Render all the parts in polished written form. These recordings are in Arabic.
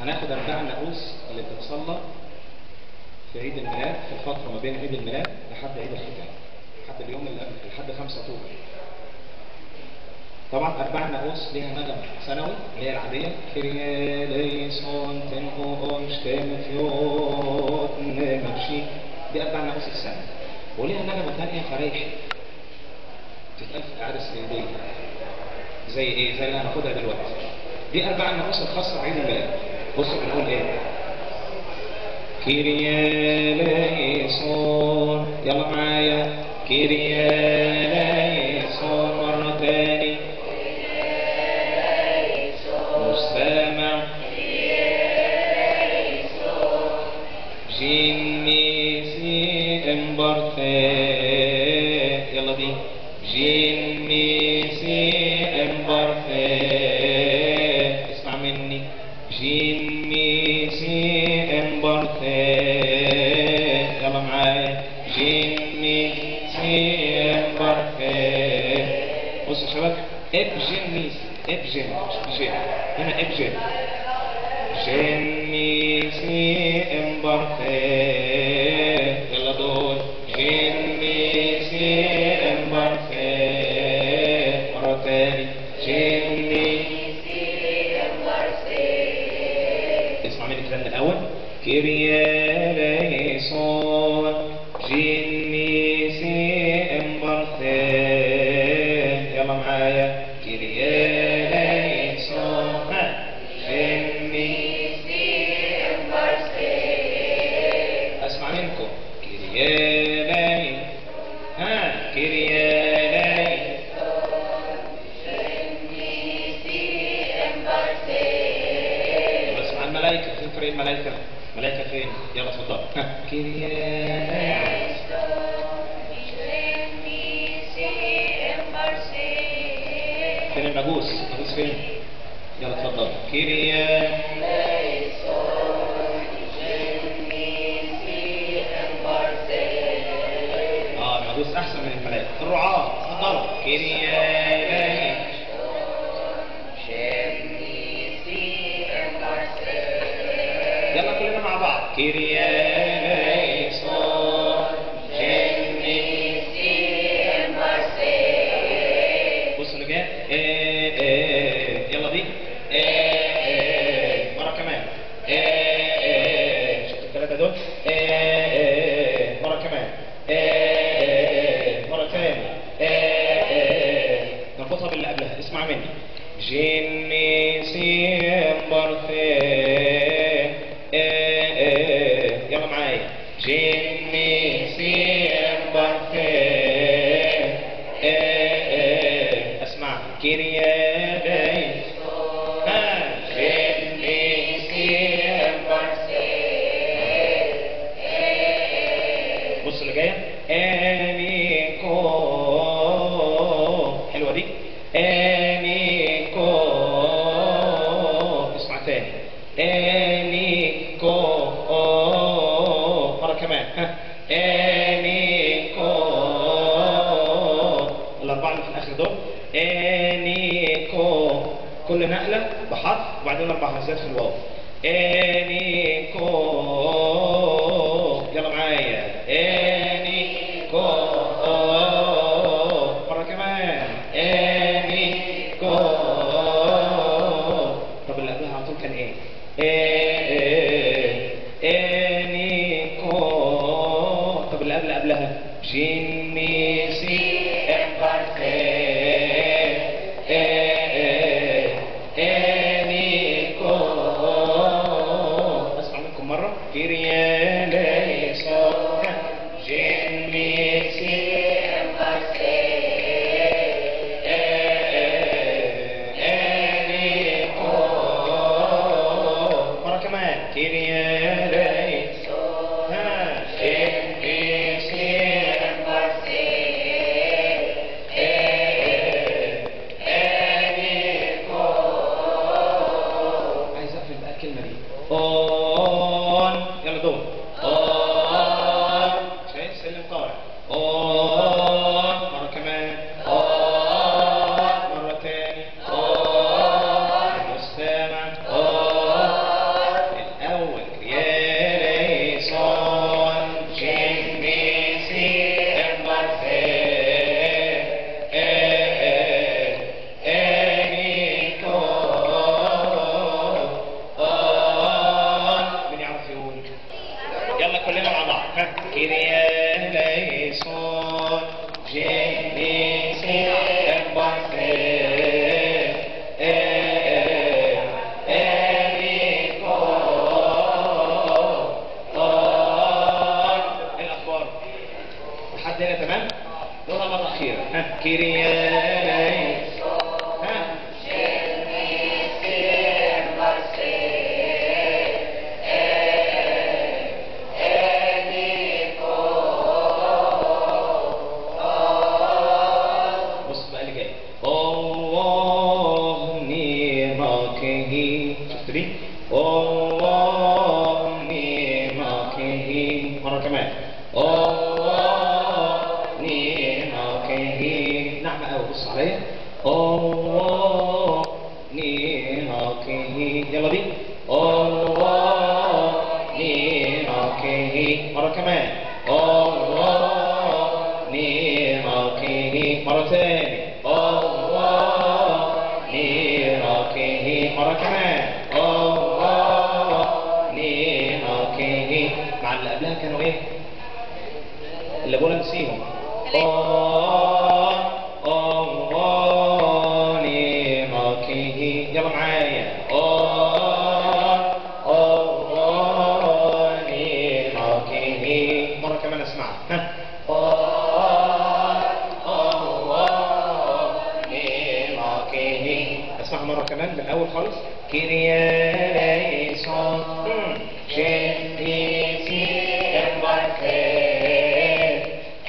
هناخد أرباع الناقوس اللي بتتصلى في عيد الميلاد، في الفترة ما بين عيد الميلاد لحد عيد الختام، لحد اليوم اللي قبل، لحد 5 أكتوبر. طبعا أرباع الناقوس ليها نغمة سنوي اللي هي العادية، كيريا ليسون تنقون شتمفيوت نمشي، دي أرباع الناقوس السنة. وليها نغمة ثانية فريحي تتقال في الأعياد السيدية. زي إيه؟ زي اللي هناخدها دلوقتي. دي أرباع الناقوس الخاصة بعيد الميلاد. بصوا بنقول إيه؟ كيريا ليسون، يلا معايا، كيريا ليسون مرة تاني. مش سامع. جيني سي امبارثي، يلا دي. جيني سي امبارثي، اسمع مني. جيني سي امبارثي، يلا معايا. جيني سي امبارثي. بصوا يا شباب، ابجنيس، ابجن مش بجن، هنا ابجن. جيني سي امبارثي، يلا دول. جيني سي امبارثي مرة تاني. جيني سي امبارثي. اسمع مني كده من الأول. كيريا ليسون جيني سي امبارثي، يلا معايا. كيريا ليسون جيني سي امبارثي. اسمع منكم. كيريا لي، كيريا لي جيني سي امبارثي. يلا اسمع الملائكة. فين فريق الملائكة؟ الملائكة فين؟ يلا اتفضل. كيريا لي فين المجوس؟ المجوس فين؟ يلا اتفضل. كيريا المجوس احسن من الملائكة. الرعاة اتفضلوا. كيريا يلا كلنا مع بعض. كيريا بصوا اللي جاي. يلا دي. مرة كمان. شفتوا الثلاثة دول؟ مرة كمان. مرة تاني. نربطها باللي قبلها. اسمع مني. جيني سي امبارثي، يلا معايا. جيني سي امبارثي. اسمع. كيريا ليسون جيني سي امبارثي. بص اللي جايه. انيكو، حلوه دي. انيكو، اسمع تاني. انيكو مره كمان. انيكو. الاربعه اللي في الاخر دول. انيكو، كل نقله بحرف وبعدين 4 همزات في الواو. انيكو، يلا معايا. انيكو مره كمان. انيكو. طب اللي قبلها على طول كان ايه؟ انيكو. طب اللي قبلها جيني سي امبارثي. انيكو. اسمع منكم مره. كيريا ليسون جيني سي امبارثي. الأخبار لحد هنا تمام؟ نقولها مرة أخيرة. ها كيريا شفت دي؟ مرة كمان. نعمة أوي، بص عليا. يلا دي. مرة كمان. مرة تاني. مرة كمان. مع اللي قبلها كانوا ايه؟ اللي بقول نسيهم. يلا معايا. مرة كمان اسمعها. ها اسمعها مرة كمان من الأول خالص. كيريا ليسون جنتيسي امباركي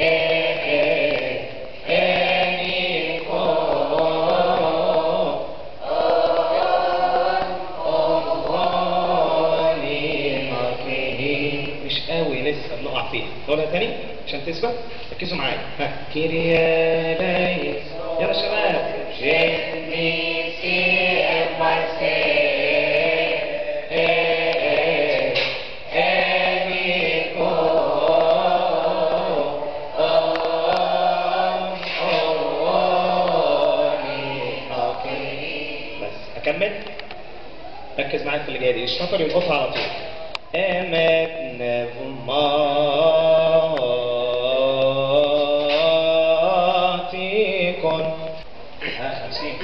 مش قوي لسه بنقع فيها. نقولها تاني عشان تثبت. ركزوا معايا. ها كيريا ليس. يلا شباب. جنتيسي امباركي أكمل. ركز معايا في اللي جاي دي. الشاطر يلقطها على طول. امتنفماتيكون. ها 50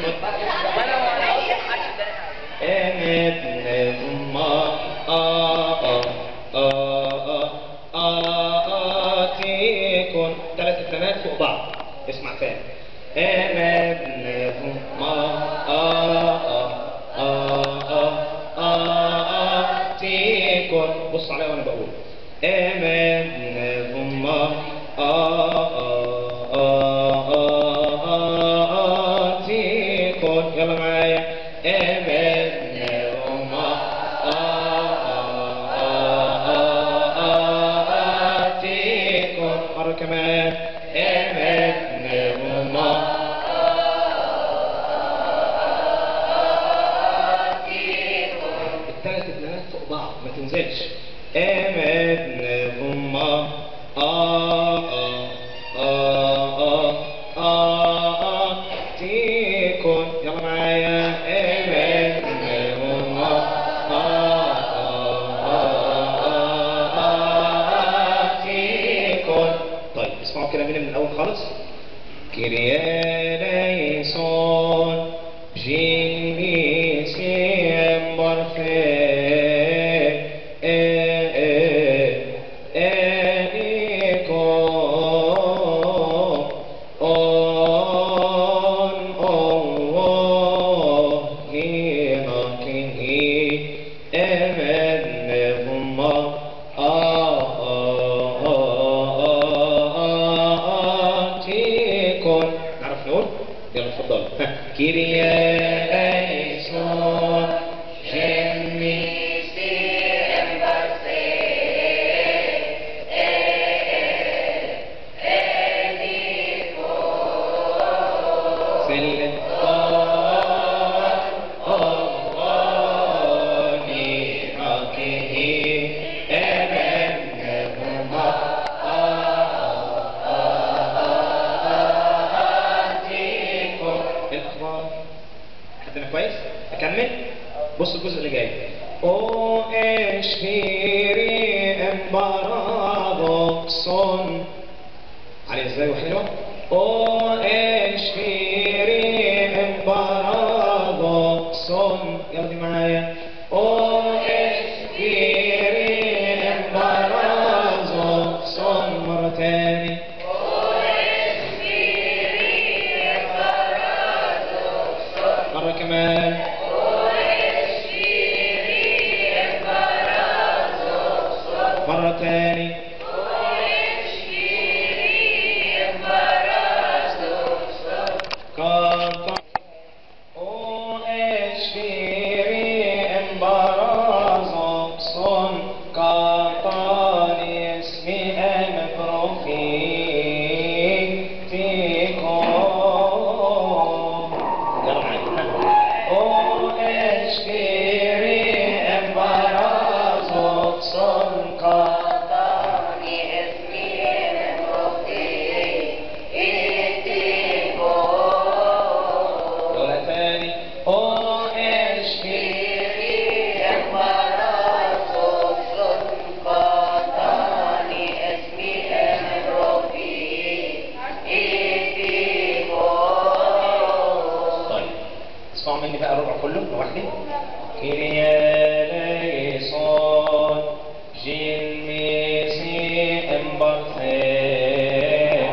امتنفماتيكون. 3 اتنات فوق بعض. اسمع تاني. بص عليا وانا بقول. يلا معايا. مرة كمان. الثلاث اتنينات فوق بعض ما تنزلش. يلا معايا. طيب اسمعوا كده من الأول خالص. كيريا ليسون جيني سيمبر نعرف نقول؟ يلا اتفضل. كيريا ليسون جيني كويس. اكمل. بص الجزء اللي جاي. او اشهيري امبارادوكسون. عليه ازاي وحلوه. او اشهيري مني بقى الربع كله لوحدي. كيريا ليسون جيل ميسي امبارثين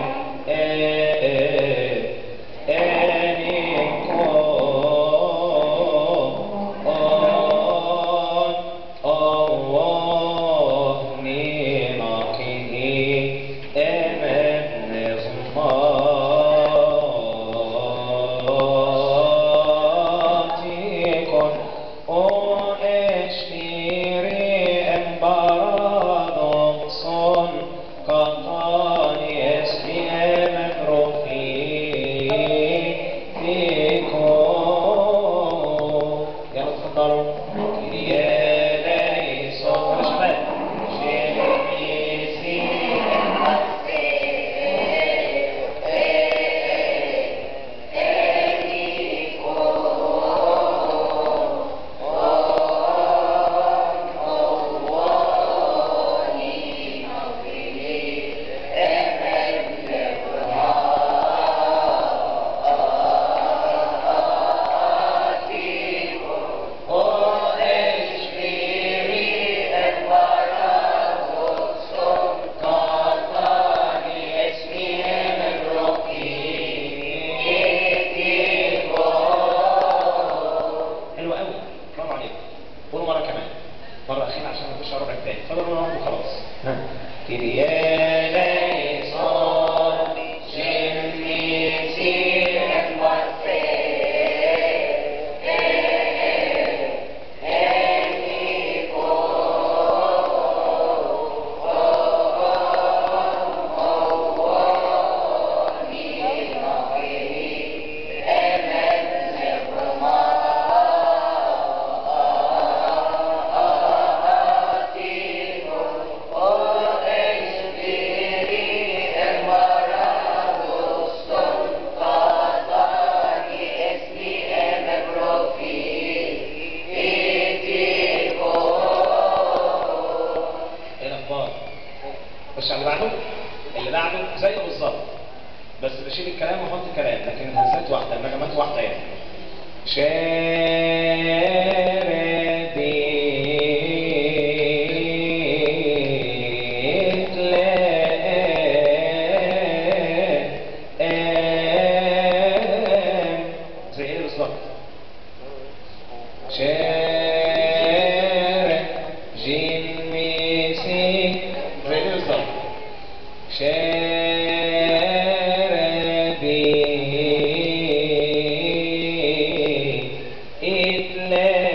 اللي بعده زيه بالظبط، بس بشيل الكلام واحط كلام، لكن الهزات واحده، النغمات واحده يعني. زي ايه بالظبط؟ جيم ميسي زي ايه بالظبط؟ شاربي إتلا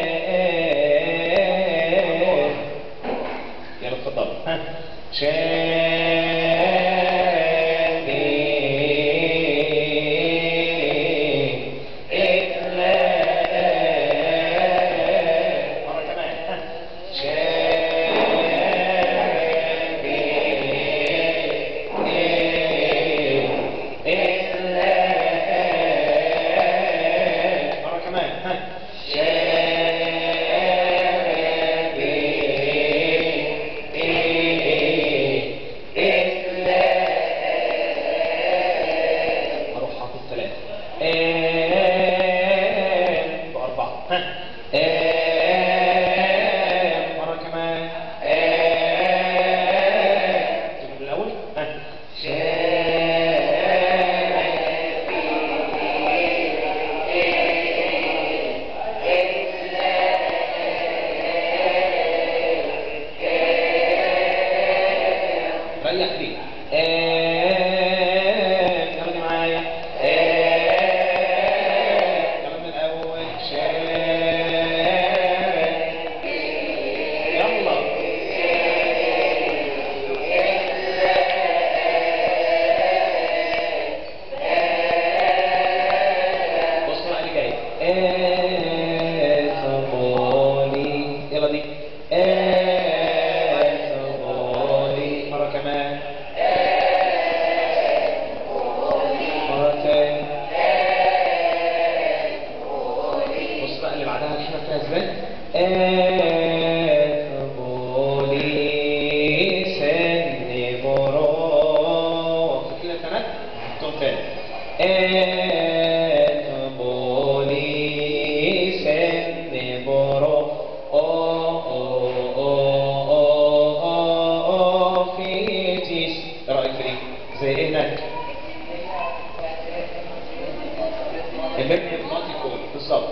هيبنوتيكول بالظبط.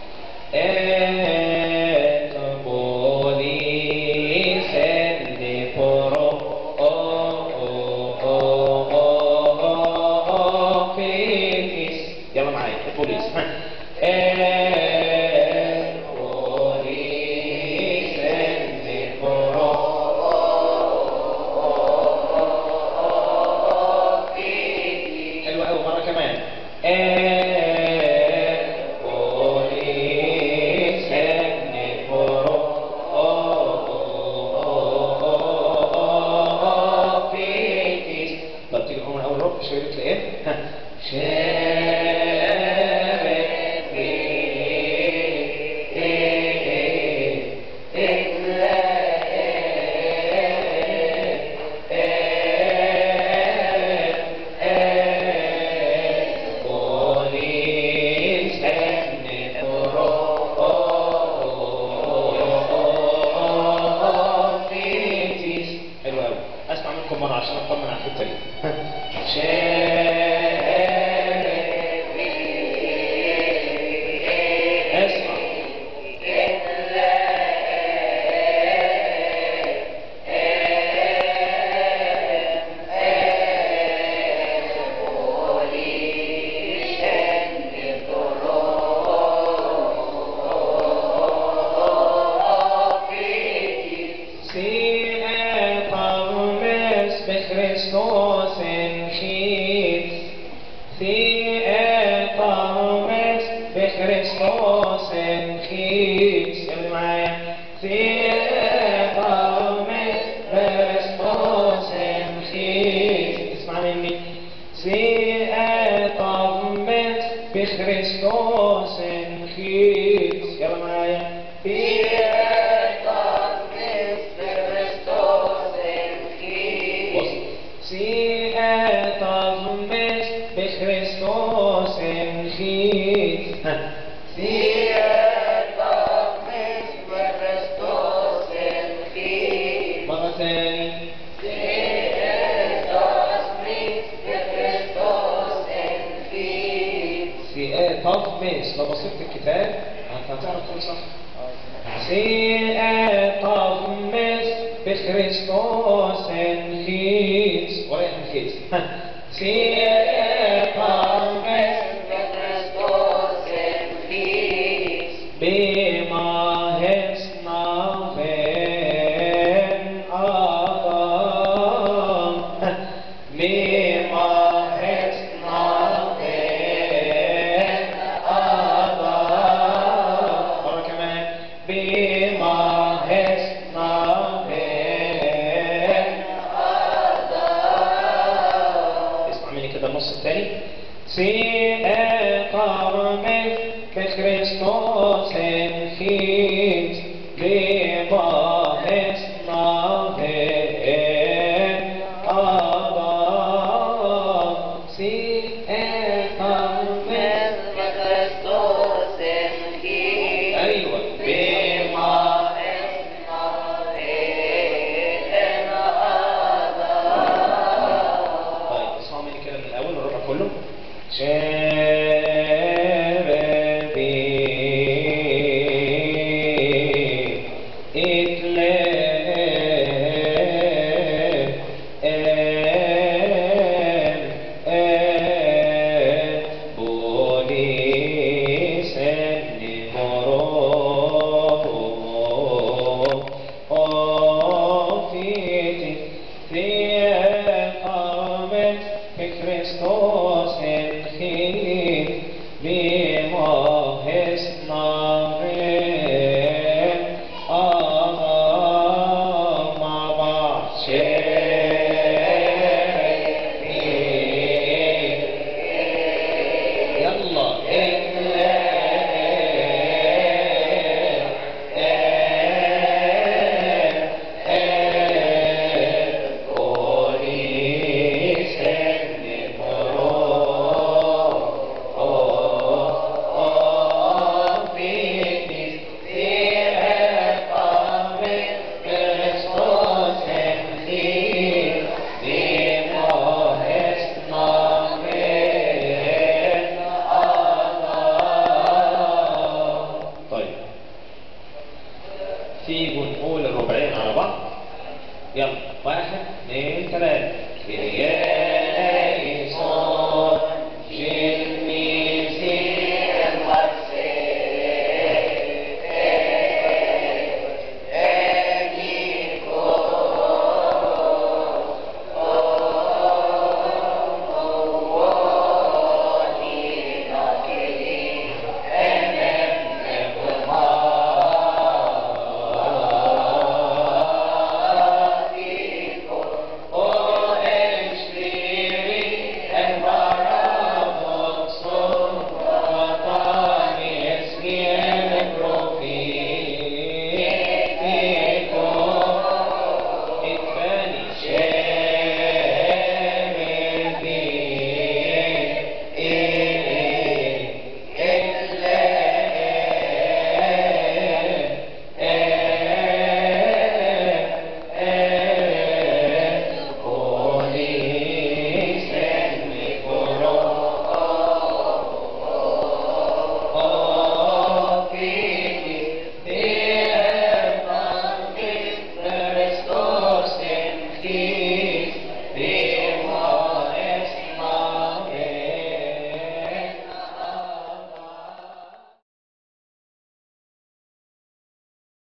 يلا معايا البوليس. حلو قوي، مرة كمان. طب تيجي من اول ربع شويه تلاقيه اسمع منكم مرة عشان اطمن على الحتة دي. اسمع. Christos en Christ, si etames be Christos en Christ, si etames be Christos en Christ, اسمع مني. Si etames be Christos en Christ, يلا معايا. Si etames be Christos en Christ. Si etames be Christos en Christ. مرة ثانية. Si etames be Christos en Christ. Si etames، لو بصيت في الكتاب هتعرف تقول صح. Si etames be Christos en Christ. ولا en Christ. Si etames be Christos en Christ. بما هسناven Adam. بما هسناven Adam. مرة كمان. بما هسناven Adam. اسمع مني كده النص الثاني. Si etames be Christos en Christ. بما هسناven Adam. Si etames be Christos en Christ. ايوه. بما هسناven Adam. طيب اسمعوا مني كده من الاول والربع كله. Christos en Christ.